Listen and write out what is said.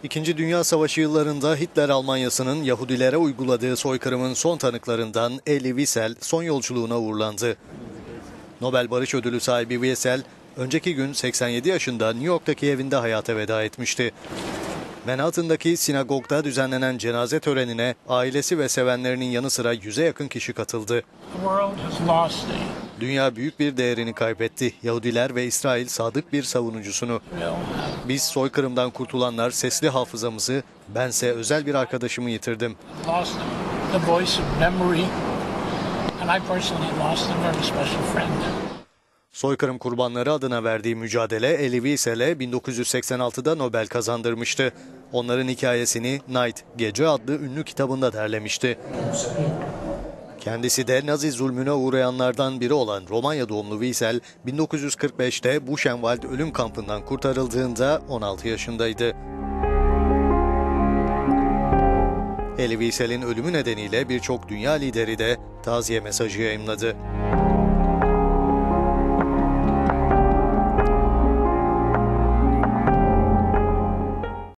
İkinci Dünya Savaşı yıllarında Hitler Almanyası'nın Yahudilere uyguladığı soykırımın son tanıklarından Elie Wiesel son yolculuğuna uğurlandı. Nobel Barış Ödülü sahibi Wiesel, önceki gün 87 yaşında New York'taki evinde hayata veda etmişti. Manhattan'daki sinagogda düzenlenen cenaze törenine ailesi ve sevenlerinin yanı sıra 100'e yakın kişi katıldı. Dünya büyük bir değerini kaybetti. Yahudiler ve İsrail sadık bir savunucusunu. Biz soykırımdan kurtulanlar sesli hafızamızı, bense özel bir arkadaşımı yitirdim. Soykırım kurbanları adına verdiği mücadele Elie Wiesel'e 1986'da Nobel kazandırmıştı. Onların hikayesini Night, Gece adlı ünlü kitabında derlemişti. Kendisi de Nazi zulmüne uğrayanlardan biri olan Romanya doğumlu Wiesel, 1945'te Buchenwald ölüm kampından kurtarıldığında 16 yaşındaydı. Elie Wiesel'in ölümü nedeniyle birçok dünya lideri de taziye mesajı yayımladı.